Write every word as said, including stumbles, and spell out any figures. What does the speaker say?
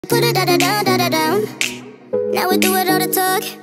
Put it da da da da da down. Now we do it all the talk.